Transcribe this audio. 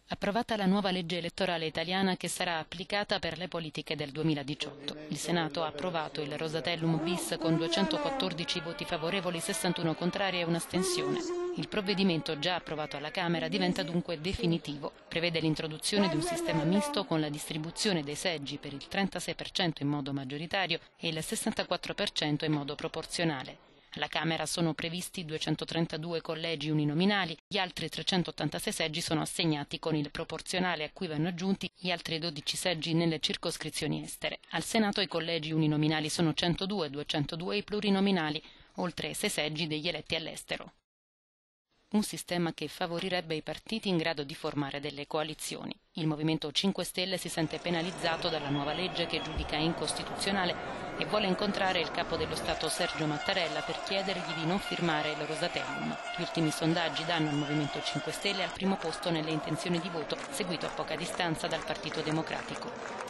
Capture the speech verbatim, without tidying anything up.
Approvata la nuova legge elettorale italiana che sarà applicata per le politiche del duemiladiciotto. Il Senato ha approvato il Rosatellum bis con duecentoquattordici voti favorevoli, sessantuno contrari e un'astensione. Il provvedimento, già approvato alla Camera, diventa dunque definitivo. Prevede l'introduzione di un sistema misto con la distribuzione dei seggi per il trentasei per cento in modo maggioritario e il sessantaquattro per cento in modo proporzionale. Alla Camera sono previsti duecentotrentadue collegi uninominali, gli altri trecentottantasei seggi sono assegnati con il proporzionale a cui vanno aggiunti gli altri dodici seggi nelle circoscrizioni estere. Al Senato i collegi uninominali sono centodue, duecentodue i plurinominali, oltre ai sei seggi degli eletti all'estero. Un sistema che favorirebbe i partiti in grado di formare delle coalizioni. Il Movimento cinque Stelle si sente penalizzato dalla nuova legge che giudica incostituzionale e vuole incontrare il capo dello Stato Sergio Mattarella per chiedergli di non firmare il Rosatellum. Gli ultimi sondaggi danno il Movimento cinque Stelle al primo posto nelle intenzioni di voto, seguito a poca distanza dal Partito Democratico.